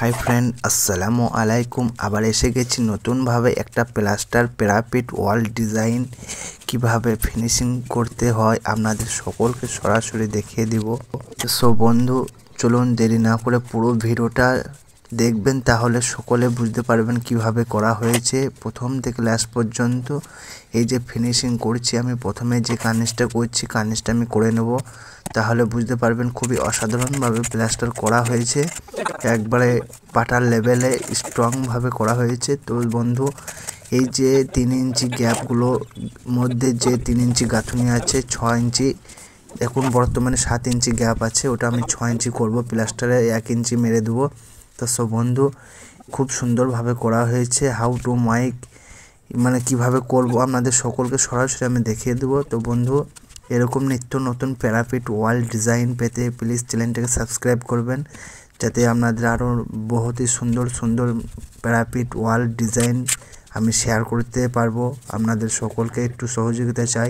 Hi friend, আসসালামু আলাইকুম। আবার এসে গেছি নতুনভাবে একটা প্লাস্টার প্যারাপিট ওয়াল ডিজাইন কিভাবে ফিনিশিং করতে হয় আপনাদের সকলকে সরাসরি দেখিয়ে দিব। সো বন্ধু, চলুন দেরি না করে পুরো ভিডিওটা দেখবেন, তাহলে সকলে বুঝতে পারবেন কিভাবে করা হয়েছে প্রথম থেকে লাস্ট পর্যন্ত। এই যে ফিনিশিং করছি আমি, প্রথমে যে কার্নিশটা করছি কার্নিশটা আমি করে নেব, তাহলে বুঝতে পারবেন খুবই অসাধারণভাবে প্লাস্টার করা হয়েছে, একবারে পাটার লেভেলে স্ট্রংভাবে করা হয়েছে। তো বন্ধু, এই যে 3 ইঞ্চি গ্যাপগুলো মধ্যে যে 3 ইঞ্চি গাঁথুনি আছে, 6 ইঞ্চি, এখন বর্তমানে 7 ইঞ্চি গ্যাপ আছে, ওটা আমি 6 ইঞ্চি করব, প্লাস্টারে 1 ইঞ্চি মেরে দেবো। তো সব বন্ধু, খুব সুন্দরভাবে করা হয়েছে। হাউ টু মাইক মানে কিভাবে করব আপনাদের সকলকে সরাসরি আমি দেখিয়ে দেবো। তো বন্ধু, এরকম নিত্য নতুন প্যারাপিট ওয়াল ডিজাইন পেতে প্লিজ চ্যানেলটাকে সাবস্ক্রাইব করবেন, যাতে আপনাদের আরও বহুতই সুন্দর সুন্দর প্যারাপিট ওয়াল ডিজাইন আমি শেয়ার করতে পারবো। আপনাদের সকলকে একটু সহযোগিতা চাই।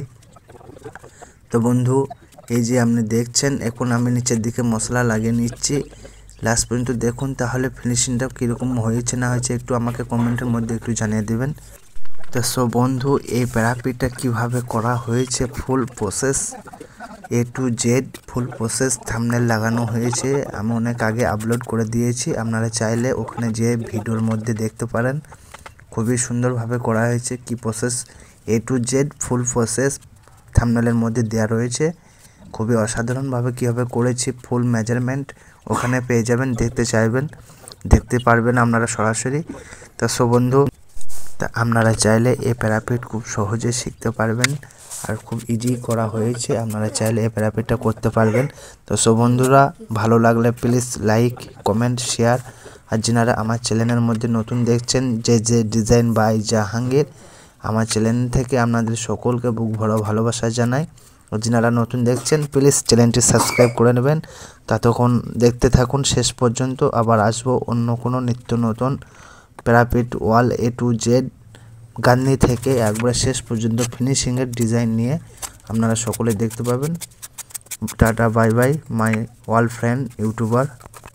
তো বন্ধু, এই যে আপনি দেখছেন, এখন আমি নিচের দিকে মশলা লাগিয়ে নিচ্ছি। লাস্ট পর্যন্ত দেখুন, তাহলে ফিনিশিংটা কীরকম হয়েছে না হয়েছে একটু আমাকে কমেন্টের মধ্যে একটু জানিয়ে দেবেন। তো সো বন্ধু, এই প্যারাপিটটা কিভাবে করা হয়েছে full process A to Z full process thumbnail লাগানো হয়েছে, আমি অনেক আগে আপলোড করে দিয়েছি, আপনারা চাইলে ওখানে যে ভিডিওর মধ্যে দেখতে পারেন। খুবই সুন্দরভাবে করা হয়েছে, কি process A to Z full process থাম্বনেলের মধ্যে দেওয়া রয়েছে। খুবই অসাধারণভাবে কীভাবে করেছি ফুল মেজারমেন্ট ওখানে পেয়ে যাবেন, দেখতে চাইবেন দেখতে পারবেন আপনারা সরাসরি। তো সো বন্ধু, তা আপনারা চাইলে এই প্যারাপিট খুব সহজে শিখতে পারবেন, আর খুব ইজি করা হয়েছে, আপনারা চাইলে এই প্যারাপিটটা করতে পারবেন। তো সব বন্ধুরা, ভালো লাগলে প্লিজ লাইক কমেন্ট শেয়ার, আর যারা আমার চ্যানেলের মধ্যে নতুন দেখছেন, যে ডিজাইন বাই জাহাঙ্গীর, আমার চ্যানেল থেকে আপনাদের সকলকে বুক ভরা ভালোবাসা জানাই। যারা নতুন দেখছেন প্লিজ চ্যানেলটি সাবস্ক্রাইব করে নেবেন। ততক্ষণ দেখতে থাকুন শেষ পর্যন্ত, আবার আসবো অন্য কোনো নিত্য নতুন parapet wall A to Z গান্ধী থেকে একবার শেষ পর্যন্ত ফিনিশিংয়ের ডিজাইন নিয়ে আপনারা সকলে দেখতে পাবেন। Tata bye bye my wall friend YouTuber.